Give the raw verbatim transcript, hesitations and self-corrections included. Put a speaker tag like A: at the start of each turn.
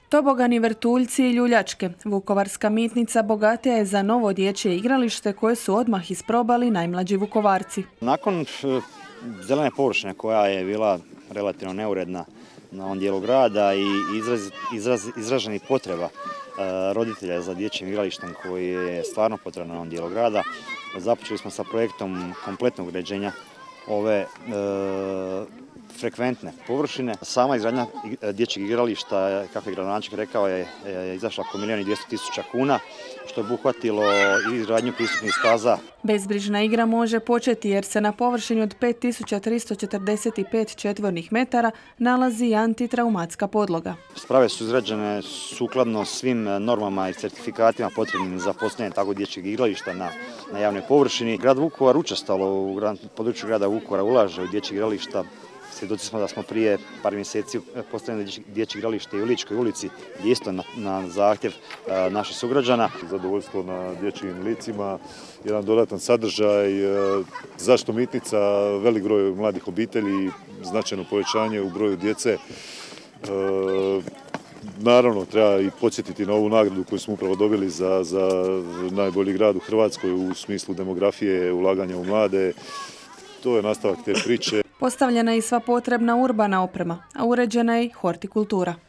A: Tobogani, vrtuljci i ljuljačke. Vukovarska Mitnica bogatija je za novo dječje igralište koje su odmah isprobali najmlađi Vukovarci.
B: Nakon zelene površine koja je bila relativno neuredna na ovom dijelu grada i izraz, izraz, izraženih potreba roditelja za dječjim igralištem koji je stvarno potrebno na ovom dijelu grada, započeli smo sa projektom kompletnog uređenja ove e, frekventne površine. Sama izgradnja dječjeg igrališta, kako je gradonačelnik rekao, je, je izašla oko milijun i dvjesto tisuća kuna, što je obuhvatilo i izgradnju pristupnih staza.
A: Bezbrižna igra može početi jer se na površini od pet tisuća tristo četrdeset pet četvornih metara nalazi antitraumatska podloga.
B: Sprave su izrađene sukladno svim normama i certifikatima potrebnim za postavljanje takvog dječjeg igrališta na, na javnoj površini. Grad Vukovar učestalo u području grada Vukovara ulaže u dječje igrališta. Svjedoci smo da smo prije par mjeseci postavili dječje igralište u Ličkoj ulici, isto na, na zahtjev a, naših sugrađana.
C: Zadovoljstvo na dječjim licima, jedan dodatan sadržaj, a, zašto Mitnica, velik broj mladih obitelji, značajno povećanje u broju djece. A, naravno, treba i podsjetiti na ovu nagradu koju smo upravo dobili za, za najbolji grad u Hrvatskoj u smislu demografije, ulaganja u mlade. To je nastavak te priče.
A: Postavljena je i sva potrebna urbana oprema, a uređena je i hortikultura.